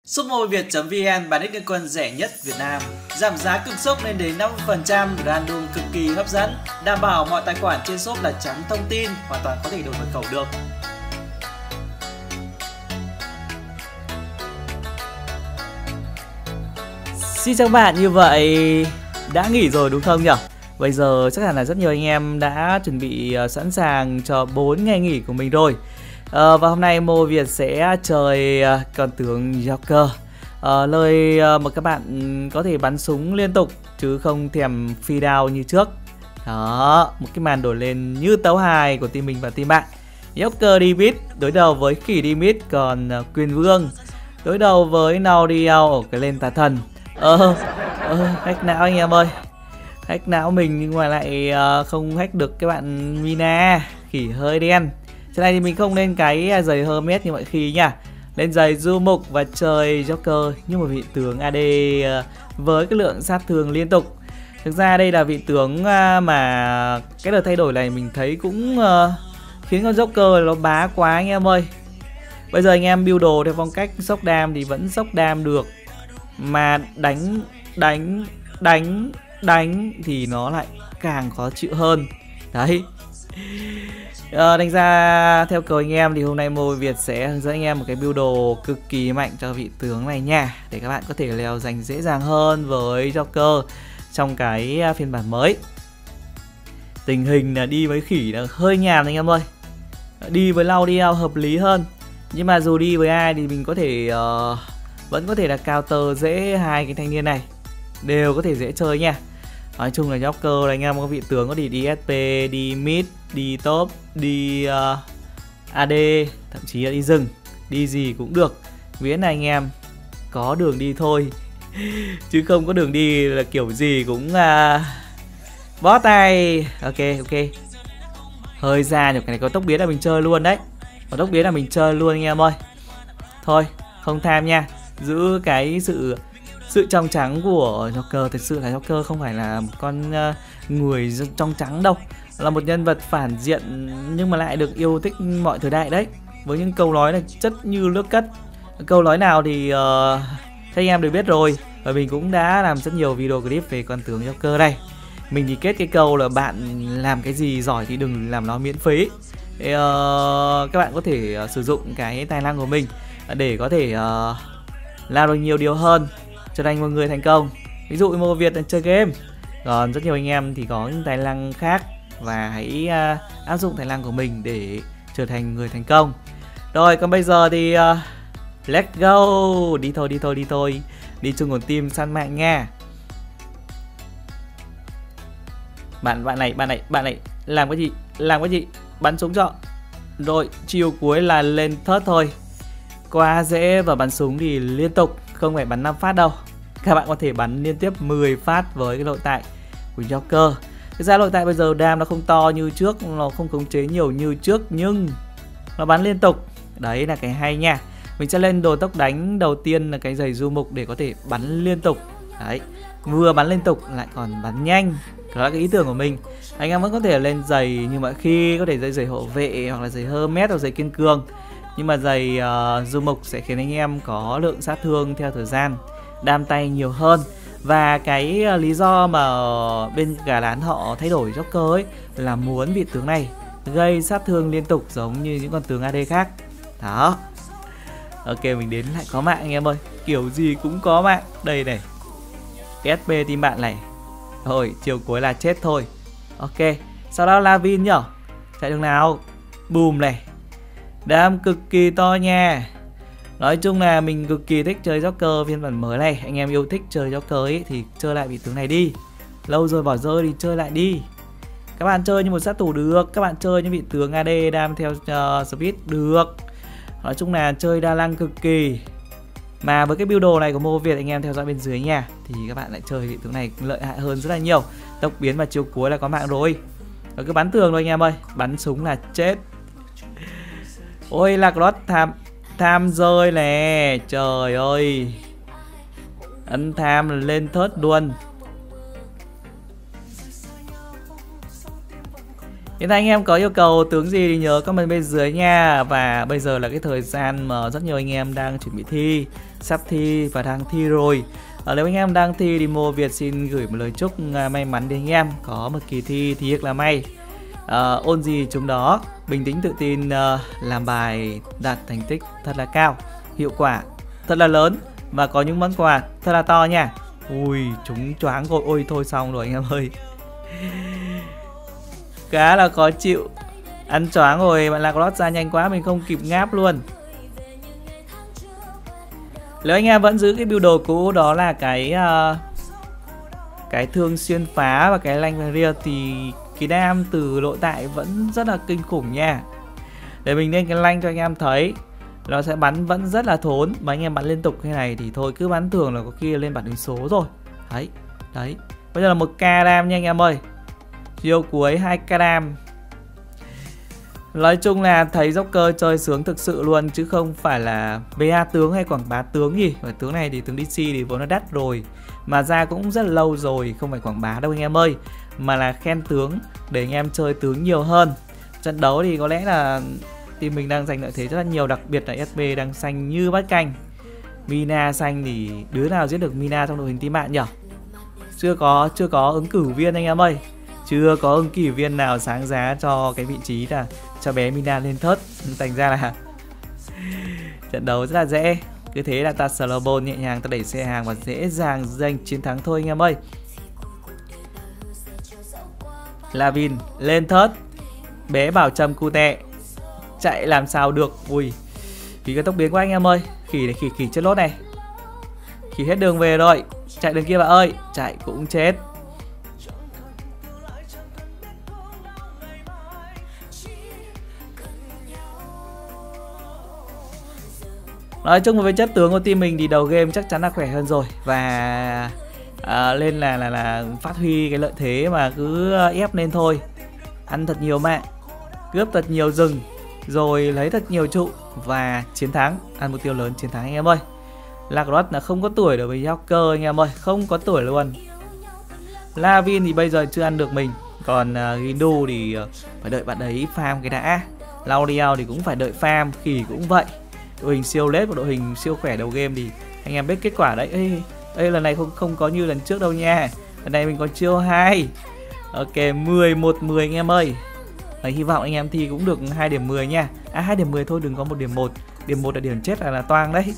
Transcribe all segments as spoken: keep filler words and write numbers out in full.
Supmobile.vn bán nick liên quân rẻ nhất Việt Nam, giảm giá cực sốc lên đến năm mươi phần trăm, random cực kỳ hấp dẫn, đảm bảo mọi tài khoản trên shop là trắng thông tin, hoàn toàn có thể đổi mật khẩu được. Xin chào các bạn, như vậy đã nghỉ rồi đúng không nhỉ? Bây giờ chắc hẳn là rất nhiều anh em đã chuẩn bị sẵn sàng cho bốn ngày nghỉ của mình rồi. À, và hôm nay Mô Việt sẽ chơi con tướng Joker, à, nơi mà các bạn có thể bắn súng liên tục chứ không thèm phi đao như trước. Đó, một cái màn đổi lên như tấu hài của team mình và team bạn. Joker đi mid đối đầu với khỉ đi mid, còn Quyền Vương đối đầu với Naudiel ở cái lên tà thần. Ờ, ờ hack não anh em ơi, hack não mình nhưng mà lại uh, không hack được cái bạn Mina khỉ hơi đen. Trên này thì mình không lên cái giày Hermes như mọi khi nha, lên giày du mục và chơi Joker như một vị tướng a đê uh, với cái lượng sát thương liên tục. Thực ra đây là vị tướng uh, mà cái đợt thay đổi này mình thấy cũng uh, khiến con Joker nó bá quá anh em ơi. Bây giờ anh em build đồ theo phong cách sốc đam thì vẫn sốc đam được, mà đánh đánh đánh đánh thì nó lại càng khó chịu hơn đấy. À, đánh ra theo cầu anh em thì hôm nay Mô Việt sẽ hướng dẫn anh em một cái build đồ cực kỳ mạnh cho vị tướng này nha, để các bạn có thể leo giành dễ dàng hơn với Joker trong cái phiên bản mới. Tình hình là đi với khỉ là hơi nhàm anh em ơi, đi với Laudiel hợp lý hơn, nhưng mà dù đi với ai thì mình có thể uh, vẫn có thể là counter dễ hai cái thanh niên này, đều có thể dễ chơi nha. Nói chung là Joker là anh em có vị tướng có thể đi ét pê, đi mid, đi top, đi uh, a đê, thậm chí là đi rừng, đi gì cũng được, miễn là anh em có đường đi thôi. Chứ không có đường đi là kiểu gì cũng uh, bó tay. Ok ok, hơi ra nhỉ, cái này có tốc biến là mình chơi luôn đấy, có tốc biến là mình chơi luôn anh em ơi. Thôi không tham nha, giữ cái sự sự trong trắng của Joker. Thật sự là Joker không phải là một con uh, người trong trắng đâu, là một nhân vật phản diện nhưng mà lại được yêu thích mọi thời đại đấy, với những câu nói là chất như nước cất. Câu nói nào thì uh, các anh em đều biết rồi, và mình cũng đã làm rất nhiều video clip về con tướng Joker đây. Mình thì kết cái câu là bạn làm cái gì giỏi thì đừng làm nó miễn phí. Thì, uh, các bạn có thể uh, sử dụng cái tài năng của mình để có thể uh, làm được nhiều điều hơn, trở thành một người thành công. Ví dụ Mô Việt là chơi game, còn rất nhiều anh em thì có những tài năng khác, và hãy uh, áp dụng tài năng của mình để trở thành người thành công. Rồi còn bây giờ thì uh, let's go, đi thôi đi thôi đi thôi, đi chung một team săn mạng nha. Bạn bạn này bạn này bạn này làm cái gì làm cái gì bắn súng cho. Rồi chiều cuối là lên thớt thôi, quá dễ, và bắn súng thì liên tục, không phải bắn năm phát đâu. Các bạn có thể bắn liên tiếp mười phát với cái nội tại của Joker. Thực ra nội tại bây giờ đam nó không to như trước, nó không khống chế nhiều như trước, nhưng nó bắn liên tục. Đấy là cái hay nha. Mình sẽ lên đồ tốc đánh đầu tiên là cái giày du mục để có thể bắn liên tục. Đấy, vừa bắn liên tục lại còn bắn nhanh. Đó là cái ý tưởng của mình. Anh em vẫn có thể lên giày như mọi khi, có thể giày giày hộ vệ hoặc là giày Hermes hoặc giày kiên cường. Nhưng mà giày uh, du mục sẽ khiến anh em có lượng sát thương theo thời gian, đam tay nhiều hơn. Và cái uh, lý do mà bên gà đán họ thay đổi Joker ấy là muốn vị tướng này gây sát thương liên tục giống như những con tướng a đê khác. Đó. Ok, mình đến lại có mạng anh em ơi, kiểu gì cũng có mạng. Đây này, ét pê team bạn này. Rồi, chiều cuối là chết thôi. Ok, sau đó là Vin nhở. Chạy đường nào. Boom này, đam cực kỳ to nha. Nói chung là mình cực kỳ thích chơi Joker phiên bản mới này. Anh em yêu thích chơi Joker ấy thì chơi lại vị tướng này đi. Lâu rồi bỏ rơi thì chơi lại đi. Các bạn chơi như một sát thủ được, các bạn chơi như vị tướng a đê đam theo uh, speed được. Nói chung là chơi đa năng cực kỳ. Mà với cái build đồ này của Mô Việt anh em theo dõi bên dưới nha, thì các bạn lại chơi vị tướng này lợi hại hơn rất là nhiều. Tốc biến và chiều cuối là có mạng rồi. Và cứ bắn tường thôi anh em ơi, bắn súng là chết. Ôi lạc lót tham tham rơi nè, trời ơi, ấn tham lên thớt luôn. Hiện tại anh em có yêu cầu tướng gì thì nhớ comment bên dưới nha. Và bây giờ là cái thời gian mà rất nhiều anh em đang chuẩn bị thi, sắp thi và đang thi rồi. à, Nếu anh em đang thi thì Mô Việt xin gửi một lời chúc may mắn đến anh em có một kỳ thi thi thật là may. à, Ôn gì chúng đó, bình tĩnh tự tin, uh, làm bài đạt thành tích thật là cao, hiệu quả thật là lớn và có những món quà thật là to nha. Ui chúng choáng rồi, ôi thôi xong rồi anh em ơi. Khá là khó chịu. Ăn choáng rồi, bạn Lạc Lót ra nhanh quá mình không kịp ngáp luôn. Nếu anh em vẫn giữ cái build đồ cũ đó là cái uh, cái thương xuyên phá và cái lanh ria thì cái đam từ nội tại vẫn rất là kinh khủng nha. Để mình lên cái lanh cho anh em thấy, nó sẽ bắn vẫn rất là thốn. Mà anh em bắn liên tục như này thì thôi cứ bắn thường là có khi lên bản đánh số rồi. Đấy, đấy. Bây giờ là một k đam nha anh em ơi. Chiêu cuối hai k đam. Nói chung là thấy Joker chơi sướng thực sự luôn, chứ không phải là bê a tướng hay quảng bá tướng gì. Và tướng này thì tướng đê xê thì vốn nó đắt rồi, mà ra cũng rất là lâu rồi, không phải quảng bá đâu anh em ơi, mà là khen tướng để anh em chơi tướng nhiều hơn. Trận đấu thì có lẽ là team mình đang giành lợi thế rất là nhiều, đặc biệt là ét bê đang xanh như bát canh. Mina xanh thì đứa nào giết được Mina trong đội hình team bạn nhỉ? Chưa có chưa có ứng cử viên anh em ơi. Chưa có ứng cử viên nào sáng giá cho cái vị trí là cho bé Mina lên thớt. Thành ra là trận đấu rất là dễ. Cứ thế là ta slow ball nhẹ nhàng, ta đẩy xe hàng và dễ dàng giành chiến thắng thôi anh em ơi. Lavin lên thớt, bé bảo trầm cu tẹ, chạy làm sao được. Ui, vì cái tốc biến của anh em ơi. Khỉ này, khỉ khỉ chết lốt này. Khỉ hết đường về rồi. Chạy đường kia bạn ơi. Chạy cũng chết. Nói chung với chất tướng của team mình thì đầu game chắc chắn là khỏe hơn rồi. Và à, lên là, là là phát huy cái lợi thế mà cứ ép lên thôi. Ăn thật nhiều mạng, cướp thật nhiều rừng, rồi lấy thật nhiều trụ và chiến thắng. Ăn mục tiêu lớn chiến thắng anh em ơi. Lạc Rod là không có tuổi đối với Joker anh em ơi, không có tuổi luôn. Lavin thì bây giờ chưa ăn được mình. Còn uh, Gindu thì uh, phải đợi bạn đấy farm cái đã. Lauriel thì cũng phải đợi farm, Khỉ cũng vậy. Đội hình siêu lết và đội hình siêu khỏe đầu game thì anh em biết kết quả đấy. Ê, ê lần này không không có như lần trước đâu nha. Lần này mình có chiêu hai. Ok, mười một mười anh em ơi. Đấy, hy vọng anh em thi cũng được hai điểm mười nha. À hai điểm mười thôi, đừng có một điểm một. Điểm một là điểm chết là là toang đấy.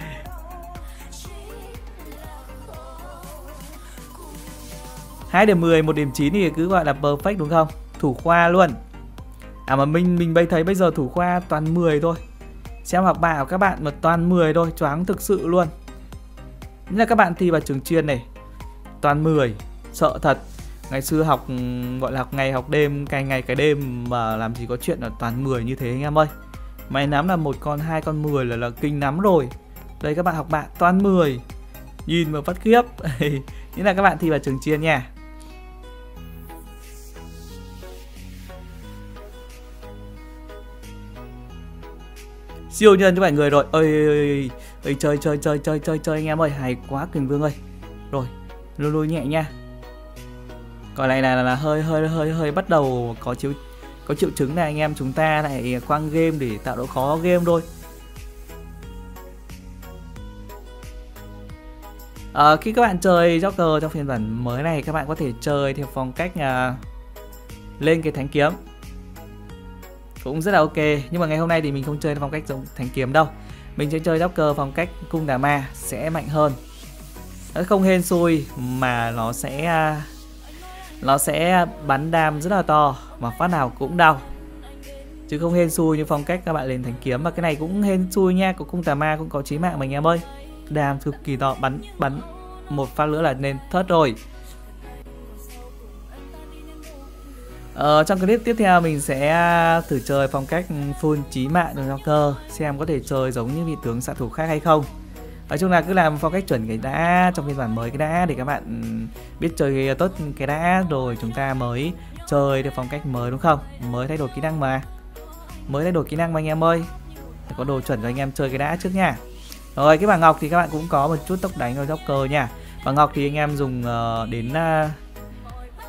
Hai điểm mười, một điểm chín thì cứ gọi là perfect đúng không? Thủ khoa luôn. À mà mình mình bây thấy bây giờ thủ khoa toàn mười thôi. Xem học bạ của các bạn mà toàn mười thôi, choáng thực sự luôn. Nhất là các bạn thi vào trường chuyên này, toàn mười, sợ thật. Ngày xưa học gọi là học ngày học đêm, cày ngày cái đêm mà làm gì có chuyện là toàn mười như thế anh em ơi. May lắm là một con, hai con mười là là kinh lắm rồi. Đây các bạn học bạn toàn mười. Nhìn mà phát khiếp. Nghĩa là các bạn thi vào trường chuyên nha. Siêu nhân cho bảy người rồi. Ơi ơi ơi chơi chơi chơi chơi chơi chơi anh em ơi, hay quá Kình Vương ơi. Rồi, lùi lùi nhẹ nha. Còn này là, là, là hơi hơi hơi hơi bắt đầu có chiếu có triệu chứng này anh em, chúng ta lại quăng game để tạo độ khó game thôi. À, khi các bạn chơi Joker trong phiên bản mới này, các bạn có thể chơi theo phong cách uh, lên cái thánh kiếm cũng rất là ok. Nhưng mà ngày hôm nay thì mình không chơi phong cách giống thánh kiếm đâu. Mình sẽ chơi Joker phong cách cung đà ma sẽ mạnh hơn. Nó không hên xui mà nó sẽ nó sẽ bắn đam rất là to mà phát nào cũng đau. Chứ không hên xui như phong cách các bạn lên thánh kiếm. Mà cái này cũng hên xui nha, có cung tà ma cũng có chí mạng mà anh em ơi. Đam cực kỳ to, bắn bắn một phát nữa là lên thớt rồi. Ờ, trong clip tiếp theo mình sẽ thử chơi phong cách full chí mạng của Joker, xem có thể chơi giống như vị tướng xạ thủ khác hay không. Nói chung là cứ làm phong cách chuẩn cái đã trong phiên bản mới cái đã để các bạn biết chơi tốt cái đã, rồi chúng ta mới chơi được phong cách mới đúng không? Mới thay đổi kỹ năng mà. Mới thay đổi kỹ năng mà anh em ơi. Phải có đồ chuẩn cho anh em chơi cái đã trước nha. Rồi cái bảng ngọc thì các bạn cũng có một chút tốc đánh của Joker nha. Bảng ngọc thì anh em dùng uh, đến uh,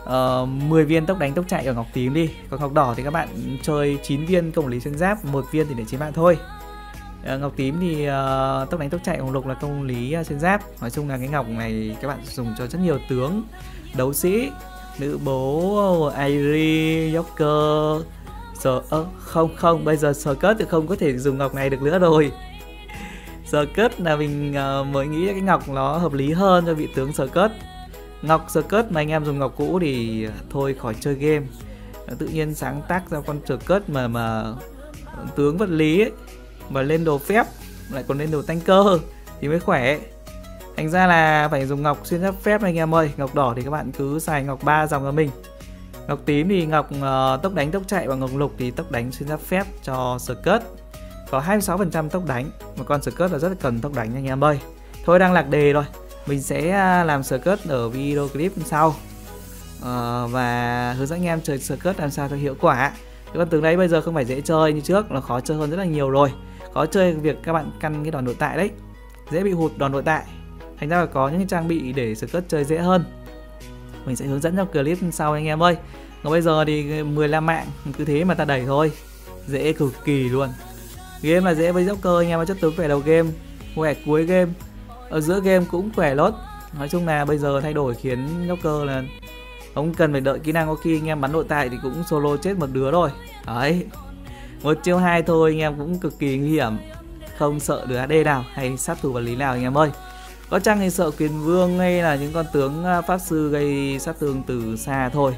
uh, mười viên tốc đánh tốc chạy ở ngọc tím đi. Còn ngọc đỏ thì các bạn chơi chín viên công lý xuyên giáp, một viên thì để chiến bạn thôi. uh, Ngọc tím thì uh, tốc đánh tốc chạy, ngọc lục là công lý uh, xuyên giáp. Nói chung là cái ngọc này các bạn dùng cho rất nhiều tướng đấu sĩ, nữ bố, Airi, Joker. Giờ ơ không không bây giờ Circuit thì không có thể dùng ngọc này được nữa rồi. Circuit là mình uh, mới nghĩ cái ngọc nó hợp lý hơn cho vị tướng Circuit. Ngọc Circuit mà anh em dùng ngọc cũ thì thôi khỏi chơi game. Tự nhiên sáng tác ra con Circuit mà mà tướng vật lý ấy, mà lên đồ phép lại còn lên đồ tanker thì mới khỏe. Thành ra là phải dùng ngọc xuyên giáp phép anh em ơi. Ngọc đỏ thì các bạn cứ xài ngọc ba dòng cho mình. Ngọc tím thì ngọc uh, tốc đánh tốc chạy, và ngọc lục thì tốc đánh xuyên giáp phép cho Circuit. Có hai mươi sáu phần trăm tốc đánh, mà con Circuit là rất là cần tốc đánh anh em ơi. Thôi đang lạc đề rồi, mình sẽ làm Circuit ở video clip sau, uh, và hướng dẫn anh em chơi Circuit làm sao cho hiệu quả. Cái con tướng đấy bây giờ không phải dễ chơi như trước, nó khó chơi hơn rất là nhiều rồi. Khó chơi việc các bạn căn cái đòn nội tại đấy, dễ bị hụt đòn nội tại. Thành ra là có những trang bị để Circuit chơi dễ hơn, mình sẽ hướng dẫn trong clip sau anh em ơi. Còn bây giờ thì mười lăm mạng cứ thế mà ta đẩy thôi, dễ cực kỳ luôn. Game là dễ với Joker anh em, chất tướng khỏe đầu game, khỏe cuối game, ở giữa game cũng khỏe lốt. Nói chung là bây giờ thay đổi khiến Joker là không cần phải đợi kỹ năng, có khi anh em bắn nội tại thì cũng solo chết một đứa rồi. Đấy, một chiêu hai thôi anh em cũng cực kỳ nguy hiểm, không sợ đứa a đê nào hay sát thủ vật lý nào anh em ơi. Có chăng thì sợ quyền vương hay là những con tướng pháp sư gây sát thương từ xa thôi.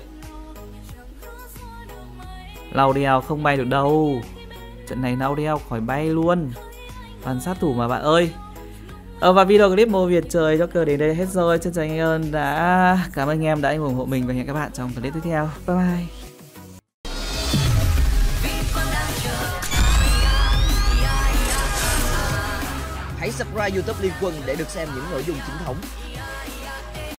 Laudiel không bay được đâu, trận này Laudiel khỏi bay luôn, toàn sát thủ mà bạn ơi. Ờ, và video clip Mô Việt chơi Joker đến đây hết rồi. Chân thành ơn đã cảm ơn anh em đã ủng hộ mình, và hẹn các bạn trong clip tiếp theo. Bye bye. Hãy subscribe YouTube Liên Quân để được xem những nội dung chính thống.